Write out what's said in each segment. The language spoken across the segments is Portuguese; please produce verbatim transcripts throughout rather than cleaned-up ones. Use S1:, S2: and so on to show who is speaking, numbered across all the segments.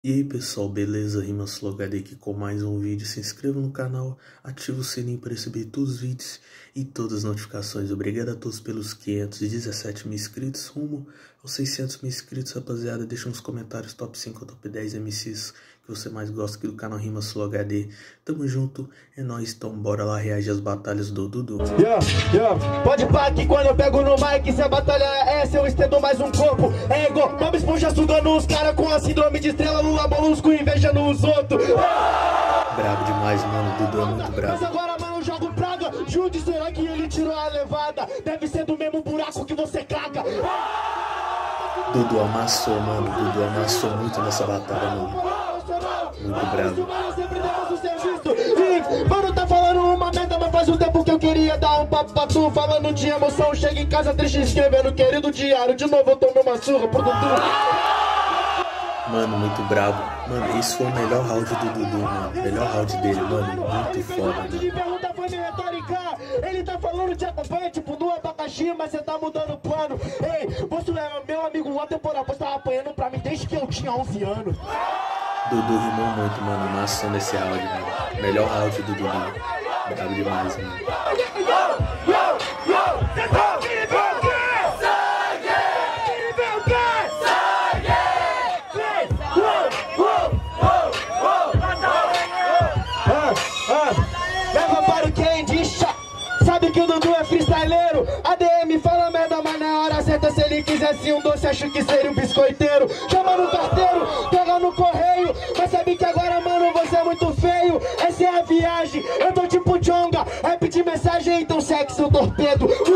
S1: E aí pessoal, beleza? RimaSlowHD aqui com mais um vídeo. Se inscreva no canal, ative o sininho para receber todos os vídeos e todas as notificações. Obrigado a todos pelos quinhentos e dezessete mil inscritos, rumo aos seiscentos mil inscritos, rapaziada. Deixa nos comentários top cinco ou top dez M Cs que você mais gosta aqui do canal RimaSlowHD. Tamo junto, é nóis, então bora lá reagir às batalhas do Dudu.
S2: Yeah, yeah. Pode pá que quando eu pego no mic, se a batalha é essa, eu estendo mais um corpo. É igual Bob Esponja sugando os caras com a síndrome de estrela, Lula molusco inveja nos outros.
S1: Brabo demais, mano, o Dudu é muito brabo.
S2: Mas agora, mano, eu jogo praga. Jude, será que ele tirou a levada? Deve ser do mesmo buraco que você caga.
S1: Dudu amassou, mano, Dudu amassou muito nessa batalha, mano. Muito bravo.
S2: Mano, tá falando uma merda, mas faz um tempo que eu queria dar um papo pra tu. Falando de emoção, chega em casa triste escrevendo querido diário. De novo eu tomei uma surra pro Dudu.
S1: Mano, muito brabo. Mano, esse foi o melhor round do Dudu, mano. Melhor round dele, mano. Muito foda, mano.
S2: Ele tá falando de acompanha, tipo, no abacaxi, mas você tá mudando o plano. Ei, você é meu amigo, uma temporada você tava apanhando pra mim desde que eu tinha onze anos.
S1: Dudu rimou muito, mano, amassando esse round, mano. Melhor round do Dudu. Brabo demais, mano.
S2: Leva para o quem diz, sabe que o Dudu é freestyleiro. A D M fala merda, mas na hora certa, se ele quisesse um doce, acho que seria um biscoiteiro. Chama no carteiro, pega no correio, mas sabe que agora, mano, você é muito feio. Essa é a viagem, eu tô tipo Jonga, rap de mensagem, então segue seu torpedo. Tudo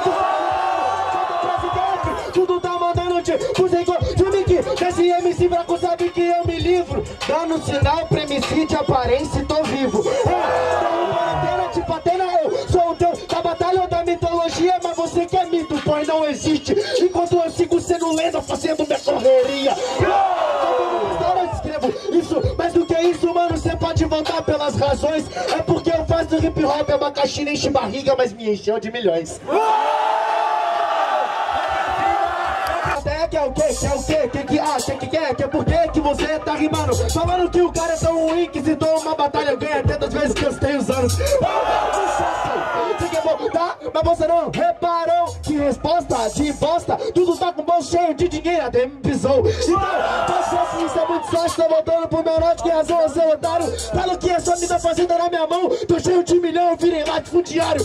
S2: tá, tudo tá mandando tipo de Mickey. Esse M C Braco sabe que eu me livro, dando sinal pra M C de aparência e tô vivo. É, tipo Atena, eu sou o deus da batalha ou da mitologia, mas você que é mito, pois não existe. Enquanto eu sigo sendo lenda, fazendo minha correria. Eu escrevo isso, mais do que isso, mano, você pode voltar pelas razões. É porque eu faço hip hop, abacaxi nem enche barriga, mas me encheu de milhões. Que é o que, que é o que, que que acha, que quer, que é por que que você tá rimando? Falando que o cara é tão ruim que se toma uma batalha ganha tantas vezes que eu tenho os anos. Tá? Mas você não reparou que resposta de bosta, tudo tá com o bolso cheio de dinheiro, até me pisou. Então, você isso é muito sorte, tô voltando pro meu norte, que razão é seu otário. Falo que é só me dar fazenda na minha mão, tô cheio de milhão, eu virei latifundiário.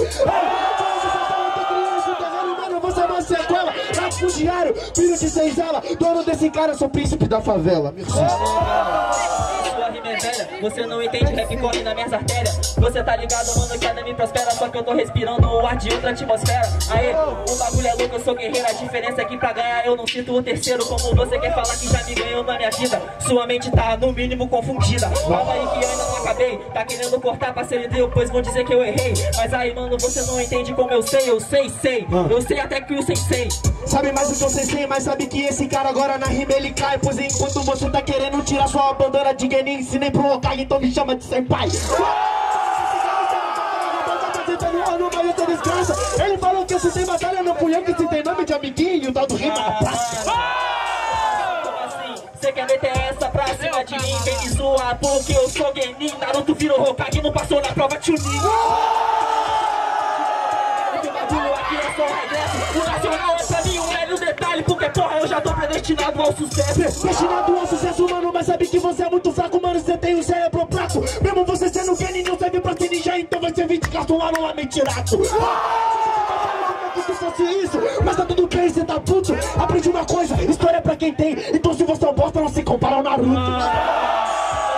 S2: Você é uma sequela, latifundiário, filho de senzala, dono desse cara, sou príncipe da favela.
S3: Sua rima é velha, você não entende, rap corre nas minhas artérias. Você tá ligado, mano, que a me prospera, só que eu tô respirando o ar de outra atmosfera. Aê, o bagulho é louco, eu sou guerreiro, a diferença é que pra ganhar eu não sinto o terceiro. Como você quer falar que já me ganhou na minha vida, sua mente tá no mínimo confundida. Calma aí que eu ainda não acabei, tá querendo cortar parceiro de eu, pois vão dizer que eu errei. Mas aí, mano, você não entende como eu sei, eu sei, sei, eu sei até que o sensei
S2: sabe mais do que eu sei, mas sabe que esse cara agora na rima ele cai. Pois enquanto você tá querendo tirar sua bandana de Genin, ensinei pro Hokage, então me chama de senpai. Ele falou que se tem batalha não fui eu, que se tem nome de amiguinho, tal do rima na praça.
S3: Cê quer meter essa pra cima de mim? Vem me zoar porque eu sou Genin. Naruto virou Hokage, não passou na prova Chunin. Aqui é só regresso. O nacional é pra mim um velho detalhe, porque porra eu já tô predestinado ao sucesso.
S2: Destinado ao sucesso, mano, mas sabe que você é muito fraco, mano, você tem um cérebro fraco. Mesmo você sendo Genin, não serve pra ser ninja, então vai servir de cartão lá no Lamentirato. Se fosse isso, mas tá tudo bem, cê tá puto. Aprende uma coisa, história é pra quem tem. Então se você é um bosta, não se compara ao Naruto.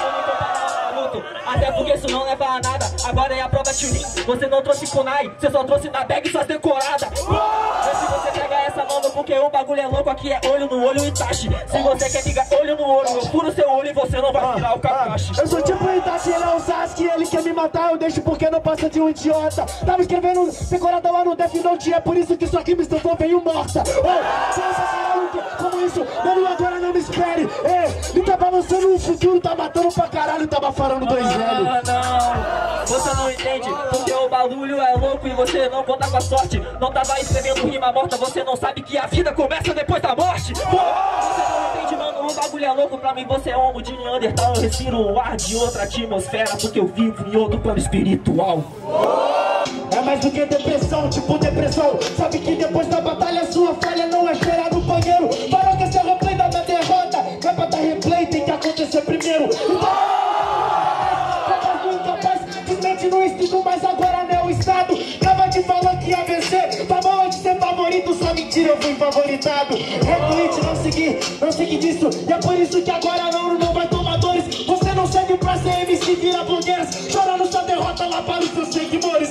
S3: Até porque isso não leva a nada. Agora é a prova Chunin. Você não trouxe kunai, você só trouxe na bag suas decoradas. Vê se você pega essa mano, porque o bagulho é louco. Aqui é olho no olho e Itachi. Se você quer ligar olho no olho, eu furo seu olho e você não vai virar o Kakashi.
S2: Eu sou tipo Itachi, ele é o Sasuke. Ele quer me matar, eu deixo porque não passa de um idiota. Tava escrevendo decorada lá no Death Note, é por isso que sua rima estou veio morta. Oh, como isso? Mano, agora não me espere. Ei, me tá balançando o futuro, tá matando pra caralho, tá bafarando dois velhos.
S3: Ah, não, você não entende, porque o bagulho é louco e você não conta com a sorte. Não tava escrevendo rima morta, você não sabe que a vida começa depois da morte. Pô, você não entende, mano, o bagulho é louco, pra mim você é homo de Neandertal. Eu respiro o ar de outra atmosfera, porque eu vivo em outro plano espiritual.
S2: É mais do que depressão, tipo depressão. Sabe que depois da batalha sua falha não é esperar no banheiro. Parou que esse é o replay da minha derrota. É pra dar replay, tem que acontecer primeiro. Então, desmente no instinto, mas agora não é o estado. Tava te falando que ia vencer, tá bom de ser favorito, só mentira, eu fui favoritado. Retweet, não segui, não segui disso. E é por isso que agora não, não vai tomar dores. Você não serve pra ser M C, vira blogueiras, chorando sua derrota lá para os seus seguidores.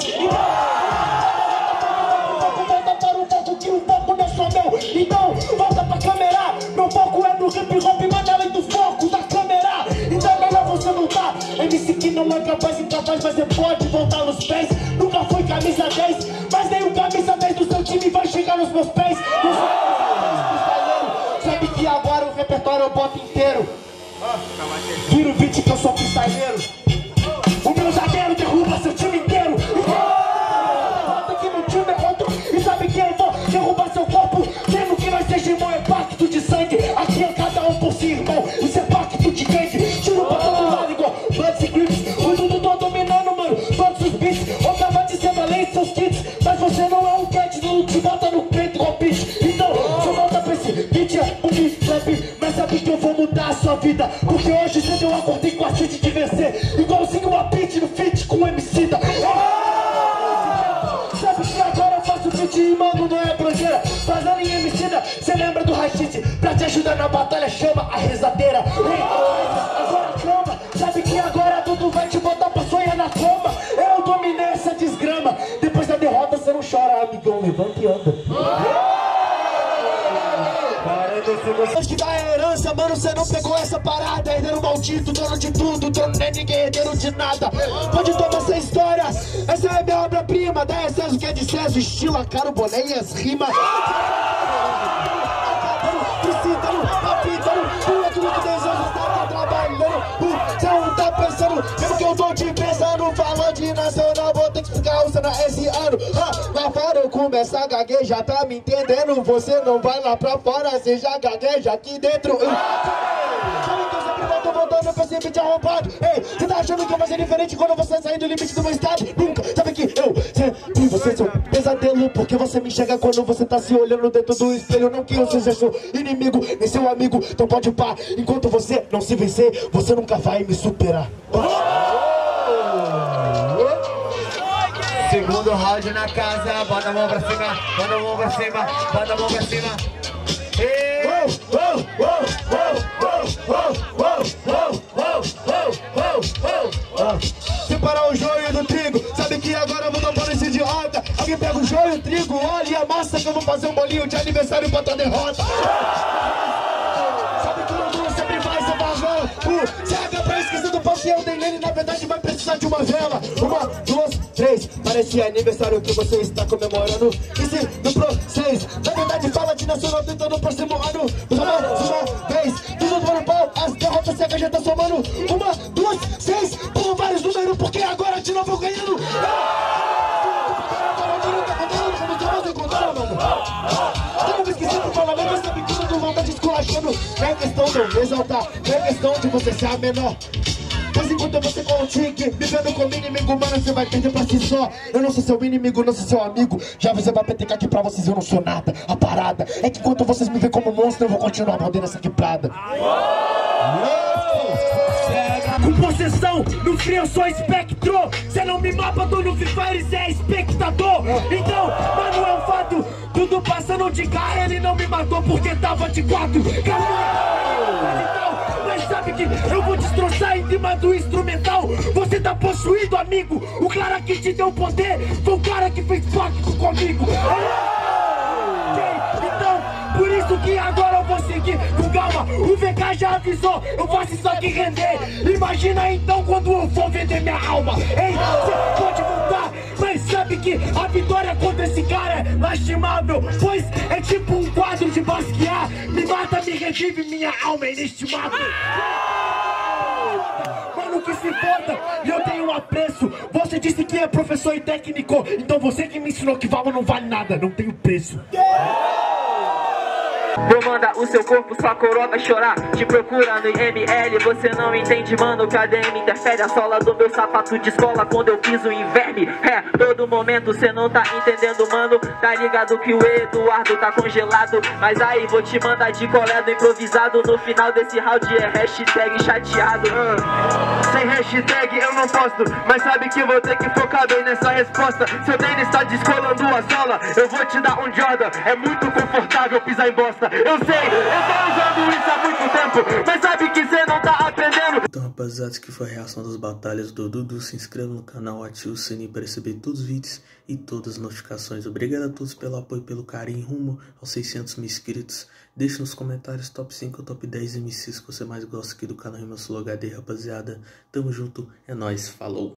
S2: Volta para o foco, que o foco não é só meu. Então, volta pra câmera. Meu foco é no hip hop, mas além do foco da câmera. Então é melhor você voltar. M C que não é capaz, incapaz, mas você pode voltar nos pés. Nunca foi camisa dez, mas nem o camisa dez do seu time vai chegar nos meus pés. Sabe que agora o repertório eu boto inteiro. Vira o beat que eu sou freestyleiro. O meu zagueiro derruba seu time inteiro. Volta que meu time é outro. E sabe que eu vou derrubar seu corpo. Mesmo que nós seja irmão, é pacto de sangue. Aqui é cada um por si, irmão. Isso é pacto de gangue. Tiro pra todo lado igual Bloods e Crips. O mundo tô dominando, mano, todos os beats. Ou tava dizendo além de seus kits. Mas você não é um cat, não te bota no peito igual bitch. Então, você volta pra esse beat, é um beat leve. Mas sabe que eu vou mudar a sua vida. Porque hoje cedo eu acordei com a sede de vencer. Igualzinho uma beat no feat com o M C da. Sabe que agora eu faço feat e mano, não é blogueira. Fazendo em M C da, cê lembra do Rashid? Pra te ajudar na batalha chama a rezadeira. Ei, agora calma, sabe que agora tudo vai te botar pra sonhar na cama. Eu dominei essa desgrama. Depois da derrota cê não chora, amigão, levanta e anda. Antes que da herança, mano, cê não pegou essa parada. Herdeiro maldito, dono de tudo, dono não é ninguém, herdeiro de nada. Pode tomar essa história, essa é minha obra-prima. Dá excesso que é de César, estilo, a cara, o boné e as rimas. Precisando, apitando, tudo aquilo que desejo está trabalhando. Cê não tá pensando, mesmo que eu tô te pensando. Falando de nacional, vou ter que ficar usando esse ano. Ah, lá fora eu começo a gaguejar, tá me entendendo? Você não vai lá pra fora, você já gagueja aqui dentro. Sabe que eu sempre volto voltando pra esse beat arrombado. Ei, você tá achando que eu vou ser diferente quando você sair do limite do meu estado? Nunca, sabe que eu sempre você seu pesadelo. Porque você me enxerga quando você tá se olhando dentro do espelho. Não que eu seja seu inimigo, nem seu amigo. Então pode pá, enquanto você não se vencer, você nunca vai me superar.
S4: Segundo round na casa, bota a mão pra cima, bota a mão pra cima, bota a mão pra cima. E...
S2: Separar o joio do trigo, sabe que agora eu vou tomar esse idiota. Alguém pega o joio, o trigo, óleo e a massa que eu vou fazer um bolinho de aniversário pra tua derrota. Sabe que o mundo sempre vai ser vazão. O cega pra esquecer do pão que eu dei nele, na verdade vai precisar de uma vela. Uma, duas, três, parece aniversário que você está comemorando. E se no processo, na verdade fala de nacional tentando o próximo ano. Mais uma vez, tudo do ano pau, as derrotas cegas já tá somando. Uma, duas, seis, por vários números, porque agora de novo eu ganhando. Toda vez que sempre fala, mas sabe que todo mundo tá descolachando. Não é questão de eu exaltar, não é questão de você ser a menor. Mas enquanto você com o tique, vivendo como inimigo, mano, você vai perder pra si só. Eu não sou seu inimigo, não sou seu amigo. Já avisei pra P T K aqui pra vocês, eu não sou nada. A parada é que enquanto vocês me veem como monstro, eu vou continuar mordendo essa quebrada. Com possessão, no frio eu sou espectro. Cê não me mapa, tô no Free Fire, cê é espectador. Então, mano, é um fato. Tudo passando de carro, ele não me matou porque tava de quatro. Então, mas sabe que eu vou destroçar em cima do instrumental. Você tá possuído, amigo. O cara que te deu poder foi o cara que fez pacto comigo. Então, por isso que agora eu vou seguir com calma. O V K já avisou, eu faço isso aqui render. Imagina então quando eu for vender minha alma. Ei, você pode voltar, mas sabe que a vitória contra esse cara é lastimável. Pois é tipo um quadro de Basquiat. Me mata, me revive, minha alma é inestimável. Mano, que se importa, e eu tenho um apreço. Você disse que é professor e técnico, então você que me ensinou que valor não vale nada, não tem preço.
S3: Vou mandar o seu corpo, sua coroa vai chorar. Te procura no M L, você não entende, mano, que a D M interfere. A sola do meu sapato de escola quando eu piso em verme. É, todo momento cê não tá entendendo, mano. Tá ligado que o Eduardo tá congelado. Mas aí vou te mandar de colé do improvisado. No final desse round é hashtag chateado.
S2: uh, Sem hashtag eu não posto, mas sabe que vou ter que focar bem nessa resposta. Seu tênis tá descolando a sola, eu vou te dar um Jordan. É muito confortável pisar em bosta. Eu sei, eu tô usando isso há muito tempo, mas sabe que cê não tá aprendendo.
S1: Então, rapaziada, que foi a reação das batalhas do Dudu. Se inscreva no canal, ative o sininho para receber todos os vídeos e todas as notificações. Obrigado a todos pelo apoio, pelo carinho, rumo aos seiscentos mil inscritos. Deixe nos comentários top cinco ou top dez M Cs que você mais gosta aqui do canal Rimas Flow H D, rapaziada. Tamo junto, é nóis, falou!